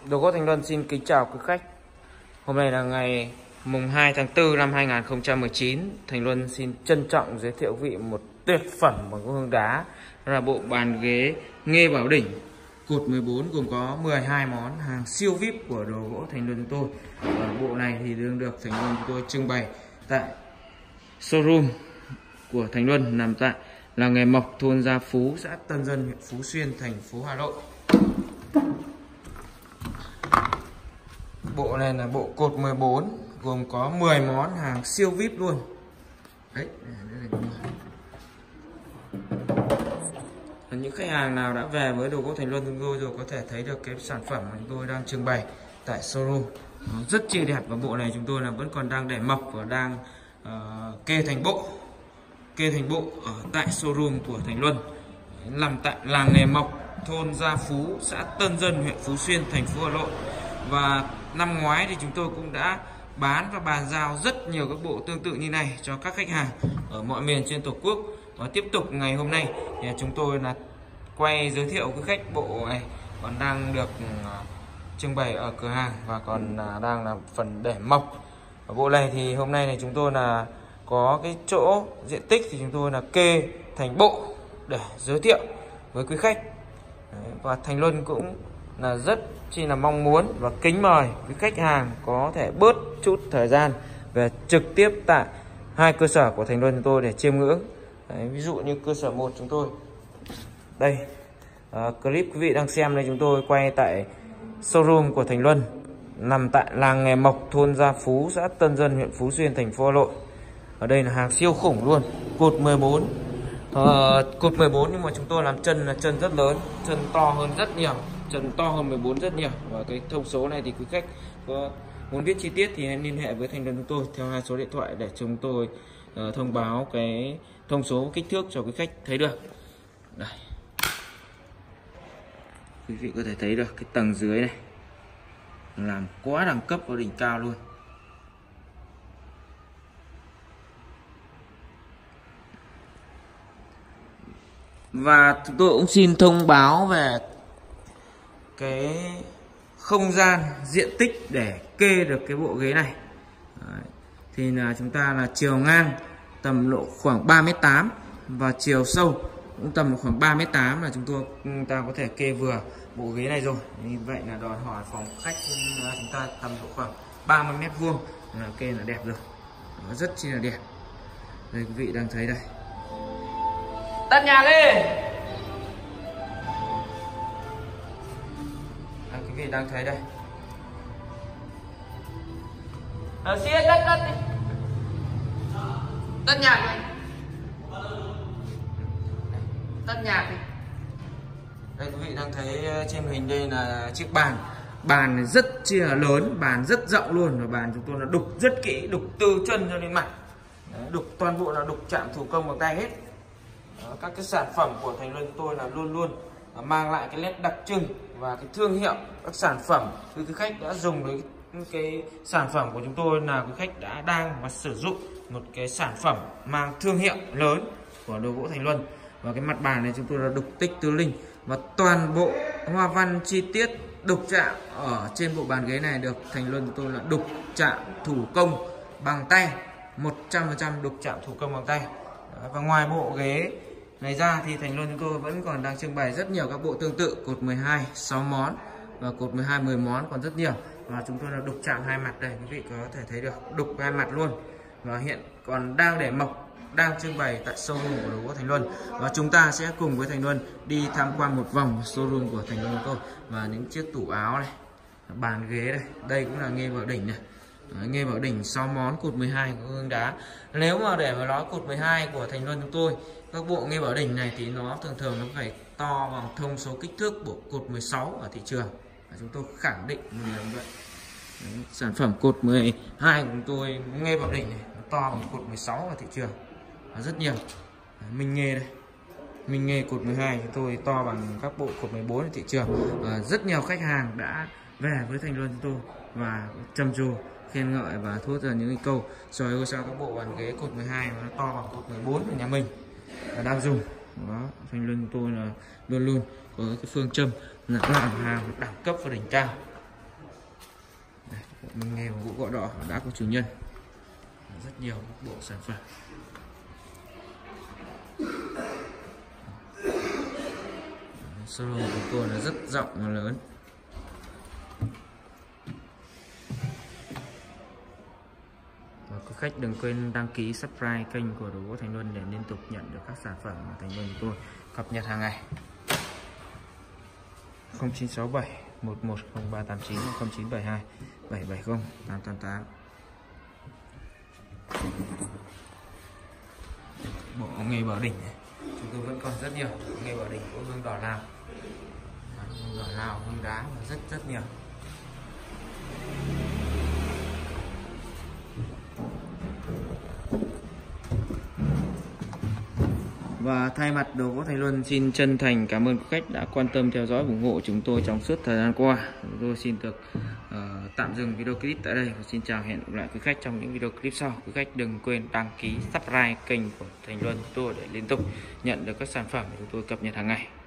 Đồ gỗ Thành Luân xin kính chào quý khách. Hôm nay là ngày mùng 2 tháng 4 năm 2019. Thành Luân xin trân trọng giới thiệu quý vị một tuyệt phẩm bằng gỗ hương đá, đó là bộ bàn ghế Nghê Bảo Đỉnh cột 14 gồm có 12 món hàng siêu VIP của đồ gỗ Thành Luân chúng tôi. Và bộ này thì đang được Thành Luân chúng tôi trưng bày tại showroom của Thành Luân nằm tại làng nghề Mộc, thôn Gia Phú, xã Tân Dân, huyện Phú Xuyên, thành phố Hà Nội. Bộ này là bộ cột 14 gồm có 10 món hàng siêu VIP luôn. Đấy, những khách hàng nào đã về với đồ gỗ Thành Luân chúng tôi rồi có thể thấy được cái sản phẩm mà chúng tôi đang trưng bày tại showroom. Nó rất chi đẹp, và bộ này chúng tôi là vẫn còn đang để mộc và đang kê thành bộ ở tại showroom của Thành Luân, nằm tại làng nghề Mộc, thôn Gia Phú, xã Tân Dân, huyện Phú Xuyên, thành phố Hà Nội. Và năm ngoái thì chúng tôi cũng đã bán và bàn giao rất nhiều các bộ tương tự như này cho các khách hàng ở mọi miền trên Tổ quốc. Và tiếp tục ngày hôm nay thì chúng tôi là quay giới thiệu với khách bộ này còn đang được trưng bày ở cửa hàng và còn đang là phần để mộc. Ở bộ này thì hôm nay này chúng tôi là có cái chỗ diện tích thì chúng tôi là kê thành bộ để giới thiệu với quý khách. Và Thành Luân cũng là rất chi là mong muốn và kính mời quý khách hàng có thể bớt chút thời gian về trực tiếp tại hai cơ sở của Thành Luân chúng tôi để chiêm ngưỡng. Đấy, ví dụ như cơ sở 1 chúng tôi đây, clip quý vị đang xem đây, chúng tôi quay tại showroom của Thành Luân nằm tại làng nghề Mộc, thôn Gia Phú, xã Tân Dân, huyện Phú Xuyên, thành phố Hà Nội. Ở đây là hàng siêu khủng luôn, cột 14. Cột 14 nhưng mà chúng tôi làm chân là chân rất lớn, chân to hơn rất nhiều, chân to hơn 14 rất nhiều. Và cái thông số này thì quý khách có muốn biết chi tiết thì hãy liên hệ với Thành Luân chúng tôi theo hai số điện thoại để chúng tôi thông báo cái thông số kích thước cho quý khách thấy được. Đây, quý vị có thể thấy được cái tầng dưới này làm quá đẳng cấp và đỉnh cao luôn. Và chúng tôi cũng xin thông báo về cái không gian diện tích để kê được cái bộ ghế này. Đấy, thì là chúng ta là chiều ngang tầm độ khoảng 3m8 và chiều sâu cũng tầm khoảng 3m8 là chúng ta có thể kê vừa bộ ghế này rồi. Như vậy là đòi hỏi phòng khách chúng ta tầm độ khoảng 30m² là kê là đẹp rồi. Nó rất chi là đẹp. Đây quý vị đang thấy đây. Tắt nhạc đi. Quý vị đang thấy đây. Xin tắt đi. Tắt nhạc này. Tắt nhạc đi. Đây quý vị đang thấy trên hình đây là chiếc bàn rất chi là lớn, bàn rất rộng luôn, và bàn chúng tôi là đục rất kỹ, đục từ chân cho đến mặt. Đấy, đục toàn bộ là đục chạm thủ công bằng tay hết. Đó, các cái sản phẩm của Thành Luân tôi là luôn luôn mang lại cái nét đặc trưng và cái thương hiệu các sản phẩm. Quý khách đã dùng với cái sản phẩm của chúng tôi là quý khách đã đang và sử dụng một cái sản phẩm mang thương hiệu lớn của đồ gỗ Thành Luân. Và cái mặt bàn này chúng tôi là đục tích tứ linh, và toàn bộ hoa văn chi tiết đục chạm ở trên bộ bàn ghế này được Thành Luân chúng tôi là đục chạm thủ công bằng tay, 100% đục chạm thủ công bằng tay. Và ngoài bộ ghế này ra thì Thành Luân chúng tôi vẫn còn đang trưng bày rất nhiều các bộ tương tự, cột 12 6 món và cột 12 10 món còn rất nhiều. Và chúng tôi là đục chạm hai mặt đây, quý vị có thể thấy được, đục hai mặt luôn. Và hiện còn đang để mộc, đang trưng bày tại showroom của đồ gỗ Thành Luân. Và chúng ta sẽ cùng với Thành Luân đi tham quan một vòng showroom của Thành Luân tôi. Và những chiếc tủ áo này, bàn ghế đây, đây cũng là Nghê Bảo Đỉnh này. Nghê Bảo Đỉnh 6 món cột 12 của hương đá. Nếu mà để mà nói cột 12 của Thành Luân chúng tôi, các bộ Nghê Bảo Đỉnh này thì nó thường nó phải to bằng thông số kích thước bộ cột 16 ở thị trường. Và chúng tôi khẳng định một lần vậy. Đấy, sản phẩm cột 12 của chúng tôi Nghê Bảo Đỉnh này nó to bằng cột 16 ở thị trường rất nhiều. Minh Nghê đây, Minh Nghê cột 12 chúng tôi to bằng các bộ cột 14 ở thị trường. Rất nhiều khách hàng đã về với Thành Luân chúng tôi và trầm trồ khen ngợi và thốt ra những cái câu trời ơi sao các bộ bàn ghế cột 12 mà nó to bằng cột 14 ở nhà mình đang dùng. Đó, Thành Luân tôi là luôn luôn có cái phương châm là làm hàng đẳng cấp và đỉnh cao. nghề gỗ gõ đỏ đã có chủ nhân, rất nhiều bộ sản phẩm. Showroom của chúng tôi là rất rộng và lớn. Và quý khách đừng quên đăng ký subscribe kênh của Đồ Gỗ Thành Luân để liên tục nhận được các sản phẩm mà Thành Luân của tôi cập nhật hàng ngày. 0967 110389 0972 770 888. Bộ nghề Bảo Đình này chúng tôi vẫn còn rất nhiều. Nghề Bảo Đình của hương đỏ Lào, hương đỏ Lào, hương đá rất nhiều. Và thay mặt Đồ Gỗ Thành Luân xin chân thành cảm ơn quý khách đã quan tâm theo dõi ủng hộ chúng tôi trong suốt thời gian qua. Chúng tôi xin được tạm dừng video clip tại đây và xin chào, hẹn gặp lại quý khách trong những video clip sau. Quý khách đừng quên đăng ký subscribe kênh của Thành Luân tôi để liên tục nhận được các sản phẩm của chúng tôi cập nhật hàng ngày.